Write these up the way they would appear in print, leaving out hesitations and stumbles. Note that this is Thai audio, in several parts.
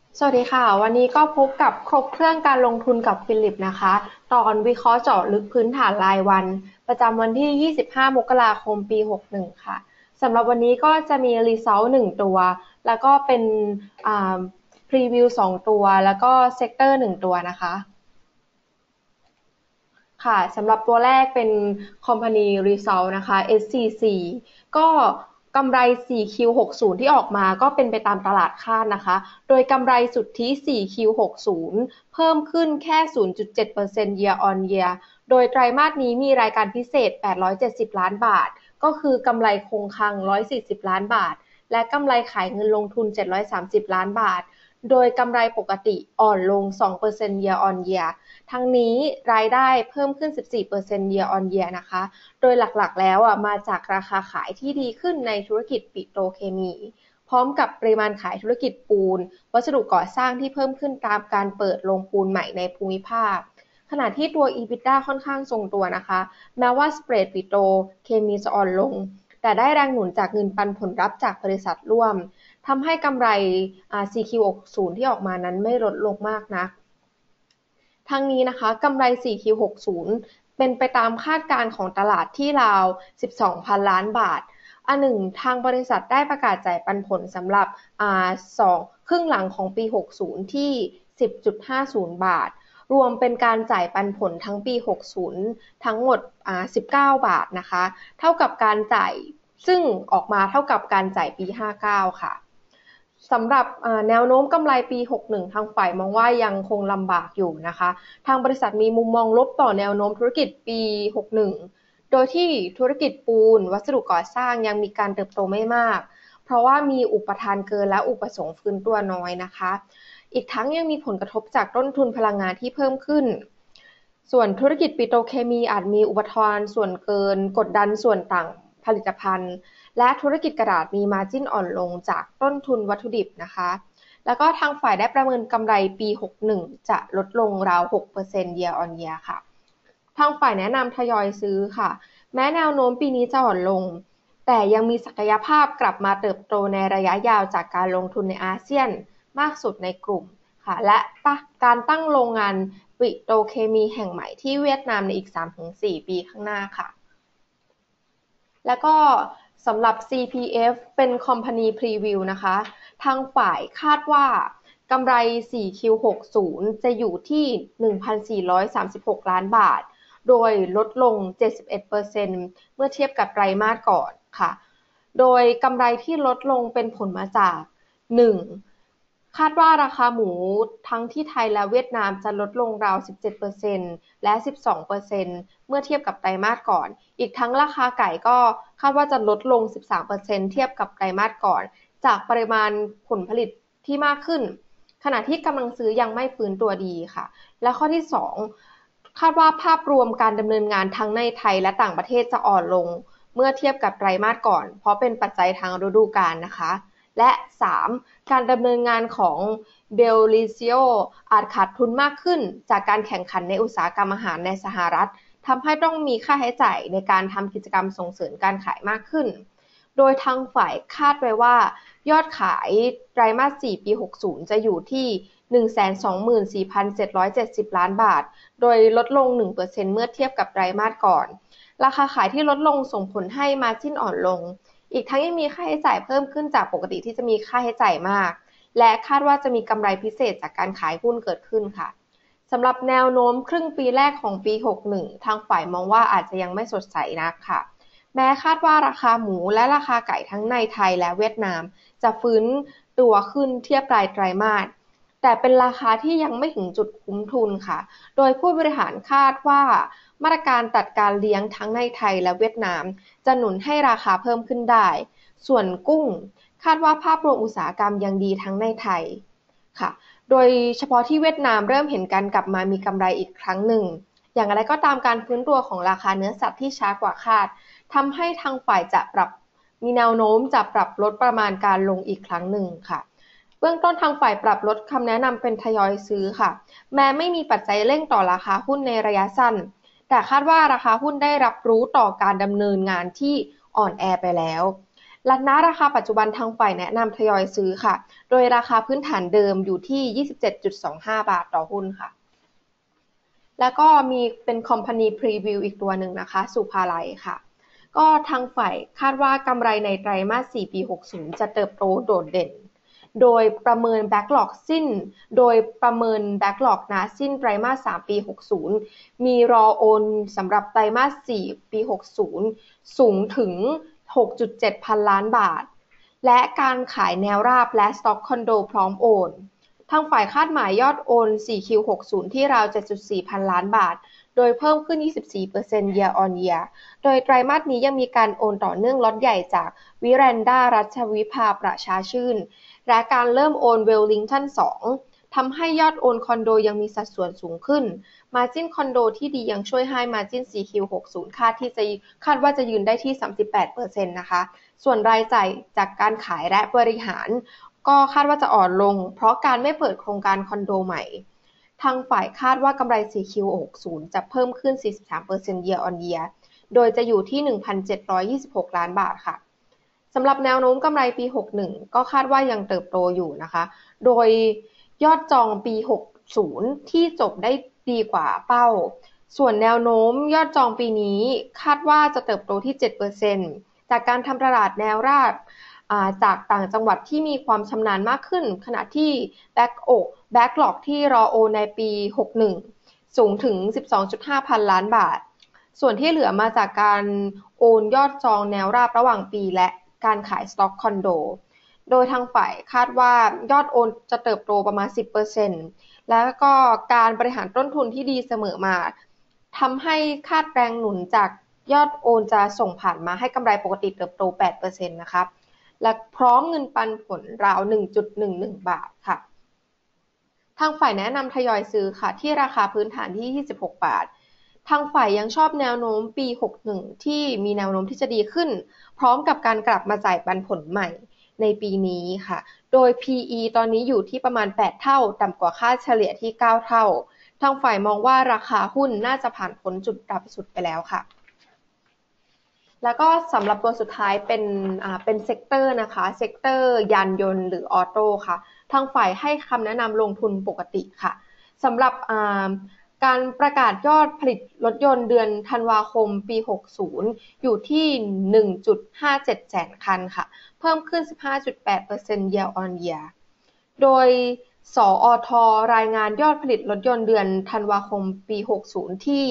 สวัสดีค่ะวันนี้ก็พบกับครบเครื่องการลงทุนกับฟิลิปนะคะตอนวิเคราะห์เจาะลึกพื้นฐานรายวันประจำวันที่25มกราคมปี61ค่ะสำหรับวันนี้ก็จะมี Result 1ตัวแล้วก็เป็นอ่า Preview 2ตัวแล้วก็ Sector 1ตัวนะคะค่ะสำหรับตัวแรกเป็น Company Result นะคะ SCC ก็กำไร 4Q60 ที่ออกมาก็เป็นไปตามตลาดคาดนะคะโดยกำไรสุทธิ 4Q60 เพิ่มขึ้นแค่ 0.7% year on year โดยไตรมาสนี้มีรายการพิเศษ870ล้านบาทก็คือกำไรคงคลัง140ล้านบาทและกำไรขายเงินลงทุน730ล้านบาทโดยกำไรปกติอ่อนลง 2% year on year ทั้งนี้รายได้เพิ่มขึ้น 14% year on year นะคะโดยหลักๆแล้วมาจากราคาขายที่ดีขึ้นในธุรกิจปิโตรเคมีพร้อมกับปริมาณขายธุรกิจปูนวัสดุก่อสร้างที่เพิ่มขึ้นตามการเปิดโรงปูนใหม่ในภูมิภาคขณะที่ตัว EBITDA ค่อนข้างทรงตัวนะคะแม้ว่าสเปรดปิโตรเคมีจะอ่อนลงแต่ได้แรงหนุนจากเงินปันผลรับจากบริษัทร่วมทำให้กำไรCQ60 ที่ออกมานั้นไม่ลดลงมากนัก ทั้งนี้นะคะกำไร 4Q60 เป็นไปตามคาดการณ์ของตลาดที่ราว 12,000 ล้านบาทอันหนึ่งทางบริษัทได้ประกาศจ่ายปันผลสำหรับสองครึ่งหลังของปี 60 ที่ 10.50 บาท รวมเป็นการจ่ายปันผลทั้งปี 60 ทั้งหมด19 บาทนะคะเท่ากับการจ่ายซึ่งออกมาเท่ากับการจ่ายปี 59 ค่ะ สำหรับแนวโน้มกำไรปี 61 ทางฝ่ายมองว่ายังคงลำบากอยู่นะคะทางบริษัทมีมุมมองลบต่อแนวโน้มธุรกิจปี 61 โดยที่ธุรกิจปูนวัสดุก่อสร้างยังมีการเติบโตไม่มากเพราะว่ามีอุปทานเกินและอุปสงค์ฟื้นตัวน้อยนะคะอีกทั้งยังมีผลกระทบจากต้นทุนพลังงานที่เพิ่มขึ้นส่วนธุรกิจปิโตรเคมีอาจมีอุปทานส่วนเกินกดดันส่วนต่างผลิตภัณฑ์ และธุรกิจกระดาษมีมาร์จิ้นอ่อนลงจากต้นทุนวัตถุดิบนะคะแล้วก็ทางฝ่ายได้ประเมินกำไรปี 61 จะลดลงราว 6% year on year ค่ะทางฝ่ายแนะนำทยอยซื้อค่ะแม้แนวโน้มปีนี้จะอ่อนลงแต่ยังมีศักยภาพกลับมาเติบโตในระยะยาวจากการลงทุนในอาเซียนมากสุดในกลุ่มค่ะและการตั้งโรงงานปิโตรเคมีแห่งใหม่ที่เวียดนามในอีก 3-4 ปีข้างหน้าค่ะ แล้วก็สำหรับ CPF เป็น Company Preview นะคะทางฝ่ายคาดว่ากำไร 4Q60 จะอยู่ที่ 1,436 ล้านบาท โดยลดลง 71% เมื่อเทียบกับไตรมาสก่อนค่ะโดยกำไรที่ลดลงเป็นผลมาจาก 1. คาดว่าราคาหมูทั้งที่ไทยและเวียดนามจะลดลงราว 17% และ 12% เมื่อเทียบกับไตรมาสก่อน อีกทั้งราคาไก่ก็คาดว่าจะลดลง 13% เทียบกับไตรมาสก่อนจากปริมาณผลผลิตที่มากขึ้น ขณะที่กำลังซื้อยังไม่ฟื้นตัวดีค่ะ และข้อที่ 2 คาดว่าภาพรวมการดำเนินงานทั้งในไทยและต่างประเทศจะอ่อนลงเมื่อเทียบกับไตรมาสก่อนเพราะเป็นปัจจัยทางฤดูกาลนะคะและ 3. การดำเนินงานของเบลลิซิโออาจขาดทุนมากขึ้นจากการแข่งขันในอุตสาหกรรมอาหารในสหรัฐทำให้ต้องมีค่าใช้จ่ายในการทำกิจกรรมส่งเสริมการขายมากขึ้นโดยทางฝ่ายคาดไว้ว่ายอดขายไตรมาส 4 ปี 60 จะอยู่ที่ 124,770 ล้านบาทโดยลดลง 1% เมื่อเทียบกับไตรมาสก่อนราคาขายที่ลดลงส่งผลให้มาร์จิ้นอ่อนลงอีกทั้งยังมีค่าใช้จ่ายเพิ่มขึ้นจากปกติที่จะมีค่าใช้จ่ายมากและคาดว่าจะมีกำไรพิเศษจากการขายหุ้นเกิดขึ้นค่ะสำหรับแนวโน้มครึ่งปีแรกของปี 61 ทางฝ่ายมองว่าอาจจะยังไม่สดใสนักค่ะแม้คาดว่าราคาหมูและราคาไก่ทั้งในไทยและเวียดนามจะฟื้นตัวขึ้นเทียบปลายไตรมาสแต่เป็นราคาที่ยังไม่ถึงจุดคุ้มทุนค่ะโดยผู้บริหารคาดว่ามาตรการตัดการเลี้ยงทั้งในไทยและเวียดนามจะหนุนให้ราคาเพิ่มขึ้นได้ส่วนกุ้งคาดว่าภาพรวมอุตสาหกรรมยังดีทั้งในไทยค่ะโดยเฉพาะที่เวียดนามเริ่มเห็นการกลับมามีกำไรอีกครั้งหนึ่งอย่างไรก็ตามการฟื้นตัวของราคาเนื้อสัตว์ที่ช้ากว่าคาดทำให้ทางฝ่ายจะมีแนวโน้มจะปรับลดประมาณการลงอีกครั้งหนึ่งค่ะเบื้องต้นทางฝ่ายปรับลดคำแนะนำเป็นทยอยซื้อค่ะแม้ไม่มีปัจจัยเร่งต่อราคาหุ้นในระยะสั้นแต่คาดว่าราคาหุ้นได้รับรู้ต่อการดำเนินงานที่อ่อนแอไปแล้วณราคาปัจจุบันทางฝ่ายแนะนำทยอยซื้อค่ะโดยราคาพื้นฐานเดิมอยู่ที่ 27.25 บาทต่อหุ้นค่ะแล้วก็มีเป็น Company Preview อีกตัวหนึ่งนะคะสุภาลัยค่ะก็ทางฝ่ายคาดว่ากำไรในไตรมาส 4 ปี 60 จะเติบโตโดดเด่นโดยประเมิน Backlog นะสิ้นไตรมาส 3 ปี 60 มีรอโอนสำหรับไตรมาส 4 ปี 60 สูงถึง 6.7 พันล้านบาทและการขายแนวราบและสต็อกคอนโดพร้อมโอนทางฝ่ายคาดหมายยอดโอน 4Q60 ที่ราว 7.4 พันล้านบาทโดยเพิ่มขึ้น 24% year on year โดยไตรมาสนี้ยังมีการโอนต่อเนื่องล็อตใหญ่จากวิแรนดารัชวิภาประชาชื่นและการเริ่มโอนเวลลิงตัน 2 ทำให้ยอดโอนคอนโดยังมีสัดส่วนสูงขึ้น Margin คอนโดที่ดียังช่วยให้ Margin 4Q60 คาดว่าจะยืนได้ที่ 38% นะคะส่วนรายจ่ายจากการขายและบริหารก็คาดว่าจะอ่อนลงเพราะการไม่เปิดโครงการคอนโดใหม่ทางฝ่ายคาดว่ากำไร 4Q60 จะเพิ่มขึ้น 43% year on year โดยจะอยู่ที่ 1,726 ล้านบาทค่ะสำหรับแนวโน้มกำไรปี 61 ก็คาดว่ายังเติบโตอยู่นะคะโดยยอดจองปี 60 ที่จบได้ดีกว่าเป้าส่วนแนวโน้มยอดจองปีนี้คาดว่าจะเติบโตที่ 7%จากการทำตลาดแนวราบจากต่างจังหวัดที่มีความชำนาญมากขึ้นขณะที่แบ็กหลอกที่รอโอในปี 61 สูงถึง 12.5 พันล้านบาทส่วนที่เหลือมาจากการโอนยอดจองแนวราบระหว่างปีและการขายสต็อกคอนโดโดยทางฝ่ายคาดว่ายอดโอนจะเติบโตประมาณ 10% แล้วก็การบริหารต้นทุนที่ดีเสมอมาทำให้คาดแรงหนุนจากยอดโอนจะส่งผ่านมาให้กำไรปกติเติบโต 8% นะคะและพร้อมเงินปันผลราว 1.11 บาทค่ะทางฝ่ายแนะนำทยอยซื้อค่ะที่ราคาพื้นฐานที่ 26 บาททางฝ่ายยังชอบแนวโน้มปี 61 ที่มีแนวโน้มที่จะดีขึ้นพร้อมกับการกลับมาจ่ายปันผลใหม่ในปีนี้ค่ะโดย PE ตอนนี้อยู่ที่ประมาณ 8 เท่าต่ำกว่าค่าเฉลี่ยที่ 9 เท่าทางฝ่ายมองว่าราคาหุ้นน่าจะผ่านพ้นจุดต่ำสุดไปแล้วค่ะแล้วก็สำหรับตัวสุดท้ายเป็นเซกเตอร์นะคะเซกเตอร์ยานยนต์หรือออโต้ค่ะทางฝ่ายให้คำแนะนำลงทุนปกติค่ะสำหรับการประกาศยอดผลิตรถยนต์เดือนธันวาคมปี 60 อยู่ที่ 1.57 แสนคันค่ะเพิ่มขึ้น 15.8% year on year โดยสอทรายงานยอดผลิตรถยนต์เดือนธันวาคมปี 60 ที่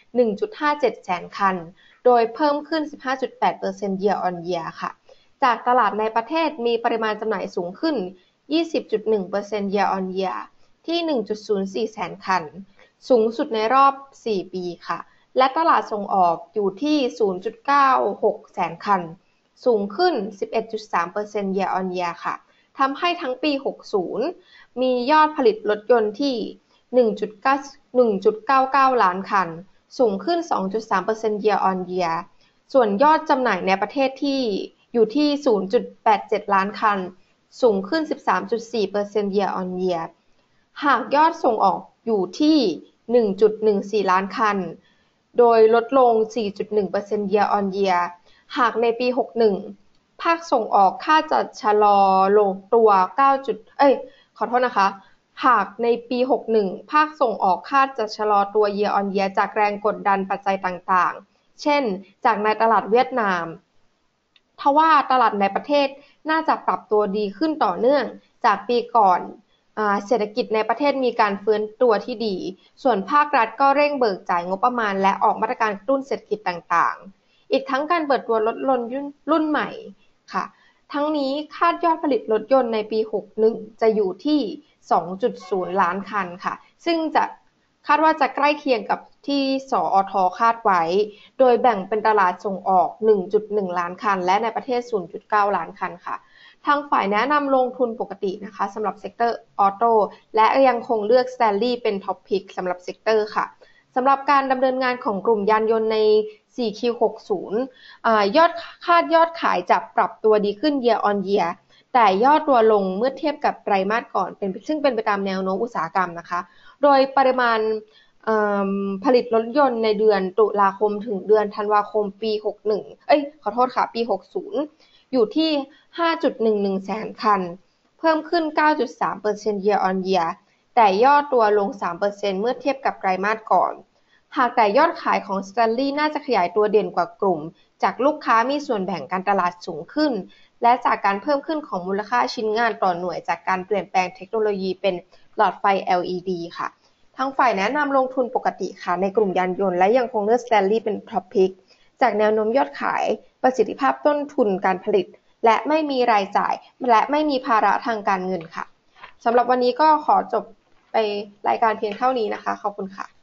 1.57 แสนคันโดยเพิ่มขึ้น 15.8% year on year ค่ะจากตลาดในประเทศมีปริมาณจำหน่ายสูงขึ้น 20.1% year on year ที่ 1.04 แสนคันสูงสุดในรอบ 4 ปีค่ะและตลาดส่งออกอยู่ที่ 0.96 แสนคันสูงขึ้น 11.3% year on year ค่ะทำให้ทั้งปี 60 มียอดผลิตรถยนต์ที่ 1.99 ล้านคันสูงขึ้น 2.3% year on year ส่วนยอดจำหน่ายในประเทศที่อยู่ที่ 0.87 ล้านคันสูงขึ้น 13.4% year on year หากยอดส่งออกอยู่ที่ 1.14 ล้านคันโดยลดลง 4.1% year on year หากในปี 61 ภาคส่งออกคาดจะชะลอลงตัวขอโทษนะคะหากในปี 61 ภาคส่งออกคาดจะชะลอตัว year on year จากแรงกดดันปัจจัยต่างๆ เช่นจากในตลาดเวียดนามทว่าตลาดในประเทศน่าจะปรับตัวดีขึ้นต่อเนื่องจากปีก่อนเศรษฐกิจในประเทศมีการฟื้นตัวที่ดีส่วนภาครัฐก็เร่งเบิกจ่ายงบประมาณและออกมาตรการกระตุ้นเศรษฐกิจต่างๆอีกทั้งการเปิดตัวรถยนต์รุ่นใหม่ค่ะทั้งนี้คาดยอดผลิตรถยนต์ในปี 61 จะอยู่ที่ 2.0 ล้านคันค่ะซึ่งจะคาดว่าจะใกล้เคียงกับที่สอทคาดไว้โดยแบ่งเป็นตลาดส่งออก 1.1 ล้านคันและในประเทศ 0.9 ล้านคันค่ะทางฝ่ายแนะนำลงทุนปกตินะคะสำหรับเซกเตอร์ออโต้และยังคงเลือก Stanley เป็นท็อปพิกสำหรับเซกเตอร์ค่ะสำหรับการดำเนินงานของกลุ่มยานยนต์ใน 4Q60 ยอดขายจะปรับตัวดีขึ้น year on year แต่ย่อตัวลงเมื่อเทียบกับไตรมาสก่อนซึ่งเป็นไปตามแนวโน้มอุตสาหกรรมนะคะโดยปริมาณผลิตรถยนต์ในเดือนตุลาคมถึงเดือนธันวาคมปี 61ขอโทษค่ะปี 60 อยู่ที่ 5.11 แสนคัน เพิ่มขึ้น 9.3% year on year แต่ย่อตัวลง 3% เมื่อเทียบกับไตรมาสก่อน หากแต่ยอดขายของ Stanley น่าจะขยายตัวเด่นกว่ากลุ่มจากลูกค้ามีส่วนแบ่งการตลาดสูงขึ้นและจากการเพิ่มขึ้นของมูลค่าชิ้นงานต่อหน่วยจากการเปลี่ยนแปลงเทคโนโลยีเป็นหลอดไฟ LED ค่ะทางฝ่ายแนะนำลงทุนปกติค่ะในกลุ่มยานยนต์และยังคงเลือก Stanley เป็น Top Pick จากแนวโน้มยอดขายประสิทธิภาพต้นทุนการผลิตและไม่มีรายจ่ายและไม่มีภาระทางการเงินค่ะสำหรับวันนี้ก็ขอจบไปรายการเพียงเท่านี้นะคะขอบคุณค่ะ